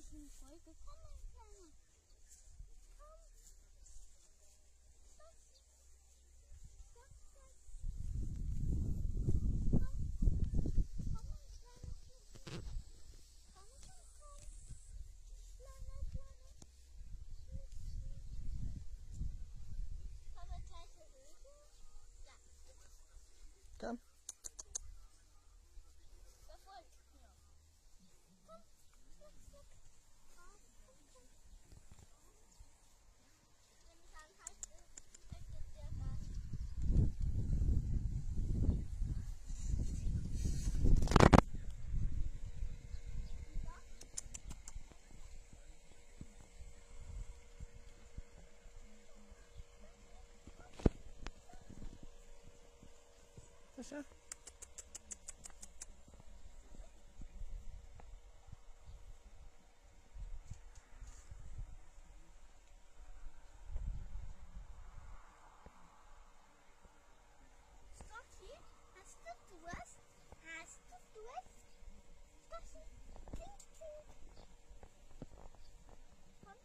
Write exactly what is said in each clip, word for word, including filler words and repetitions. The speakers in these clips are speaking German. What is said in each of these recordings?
eine Folge. Komm, mein Kleiner. Komm. Komm. Komm, komm. Komm. Komm, mein kleiner Schlüssel. Komm, komm, komm. Kleiner, kleiner Schlüssel. Komm, eine kleine Hose. Ja. Komm. Verfolgt. Ja. Komm. Zack, zack. Komm, komm, komm. Wenn ich anhalte, hält der Gas. Fische. Stoffi, hast du Durst? Hast du Durst? Stoffi, tink, tink. Komm.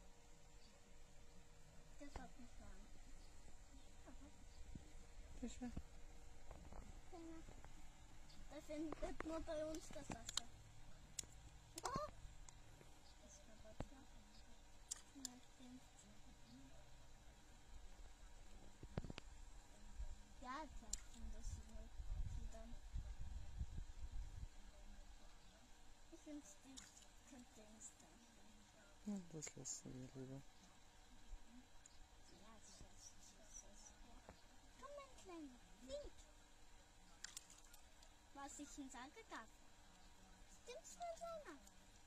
Das hat mich fahren. Fische. Kleiner. Da findet nur bei uns das Wasser. Oh. Das war Wasser. Ja, das finde ich dann. Ich finde es die Dings da. Hm, das lassen wir lieber. Ja, das ist, das ist, ja. Komm, mein Kleiner, flieg. Was ich ihm sagen darf. Stimmt's von seiner?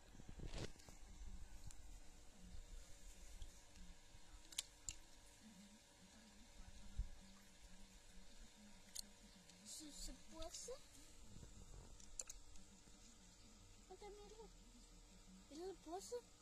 Süße Bursche. Und der Mädel. Little Bursche.